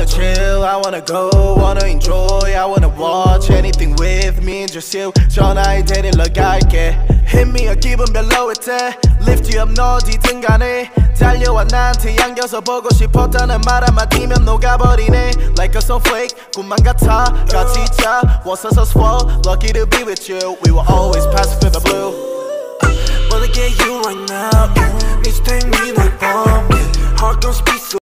wanna chill, I wanna go, wanna enjoy, I wanna watch anything with me and just you. 전화에 데리러 갈게. Hit me a 기분별로일 때 Lift you up 너 어디든 간에 달려와 나한테 안겨서 보고 싶었다는 말 한마디면 녹아버리네. Like a snowflake 꿈만 같아 같이 자 Was us swell Lucky to be with you. We will always pass through the blue. Wanna get you right now. Need to take me like bomb. Heart don't speak so